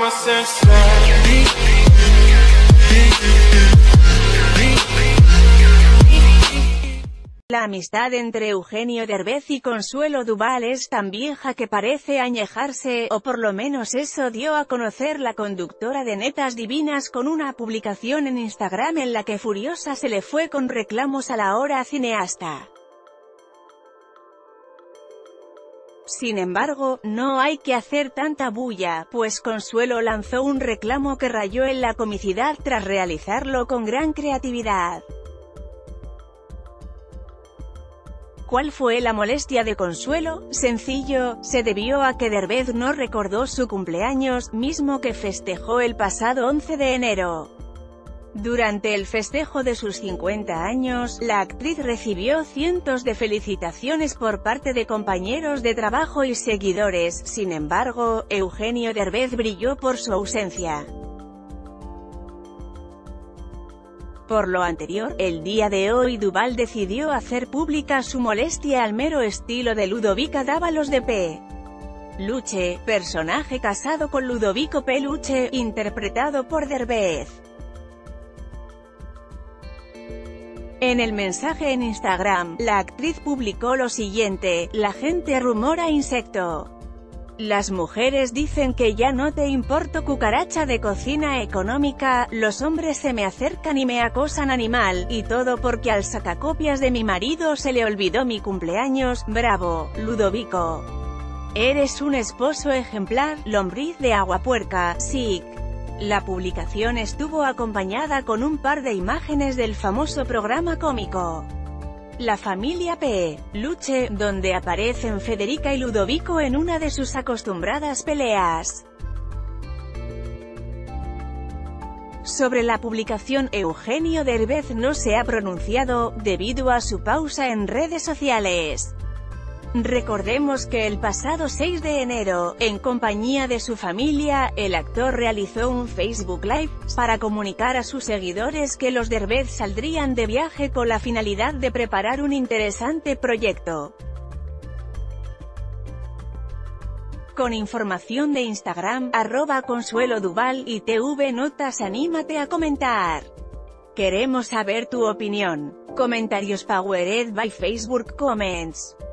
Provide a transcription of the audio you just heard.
La amistad entre Eugenio Derbez y Consuelo Duval es tan vieja que parece añejarse, o por lo menos eso dio a conocer la conductora de Netas Divinas con una publicación en Instagram en la que furiosa se le fue con reclamos a la ahora cineasta. Sin embargo, no hay que hacer tanta bulla, pues Consuelo lanzó un reclamo que rayó en la comicidad tras realizarlo con gran creatividad. ¿Cuál fue la molestia de Consuelo? Sencillo, se debió a que Derbez no recordó su cumpleaños, mismo que festejó el pasado 11 de enero. Durante el festejo de sus 50 años, la actriz recibió cientos de felicitaciones por parte de compañeros de trabajo y seguidores. Sin embargo, Eugenio Derbez brilló por su ausencia. Por lo anterior, el día de hoy Duval decidió hacer pública su molestia al mero estilo de Ludovica Dávalos de Peluche, personaje casado con Ludovico Peluche, interpretado por Derbez. En el mensaje en Instagram, la actriz publicó lo siguiente: la gente rumora insecto. Las mujeres dicen que ya no te importo, cucaracha de cocina económica, los hombres se me acercan y me acosan, animal, y todo porque al sacacopias de mi marido se le olvidó mi cumpleaños. Bravo, Ludovico. Eres un esposo ejemplar, lombriz de aguapuerca, sic. La publicación estuvo acompañada con un par de imágenes del famoso programa cómico La Familia Peluche, donde aparecen Federica y Ludovico en una de sus acostumbradas peleas. Sobre la publicación, Eugenio Derbez no se ha pronunciado, debido a su pausa en redes sociales. Recordemos que el pasado 6 de enero, en compañía de su familia, el actor realizó un Facebook Live, para comunicar a sus seguidores que los Derbez saldrían de viaje con la finalidad de preparar un interesante proyecto. Con información de Instagram, @ConsueloDuval y TV Notas. Anímate a comentar. Queremos saber tu opinión. Comentarios powered by Facebook Comments.